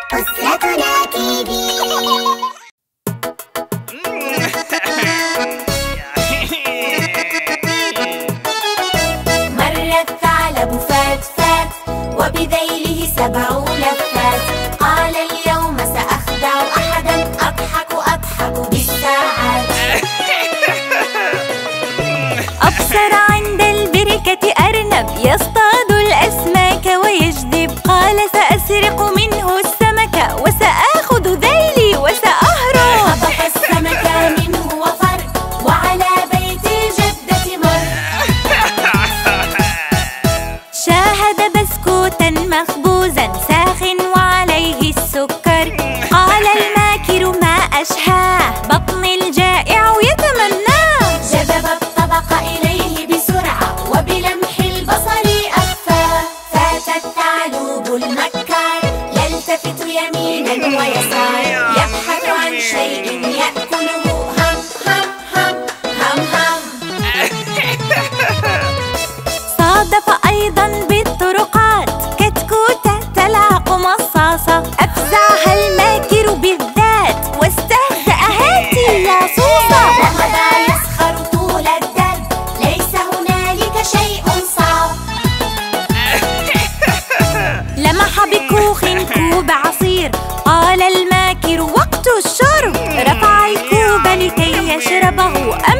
أسرتنا تي في. مر الثعلب فات فات وبذيله 7 لفات. قال اليوم سأخدع أحدا أضحك بالساعات. أبصر عند البركة أرنب يصطاد الأسماك ويجذب. قال سأسرق منه السمك وسآخذ ذيلي وسأهرب. خطف السمك منه وفر وعلى بيت الجدة مر. شاهد بسكوتا مخبوزا ساخن وعليه السكر. قال الماكر ما أشهاه بطني الجائع يتمناه. جذب الطبق إليه بسرعة وبلمح البصر أخفاه. فات الثعلب المكار يلتفت يمينا ويسار. يبحث عن شيء يأكله هم هم هم هم هم. صادف أيضا بالطرقات كتكوتة تلعق مصاصة. أفزعها الماكر بالذات واستهزأ هاتي يا صوصة. ومضى يسخر طول الدرب ليس هنالك شيء صعب. لمح بكوخ كوب عصير. قال الماكر وقت الشرب. رفع الكوب لكي يشربه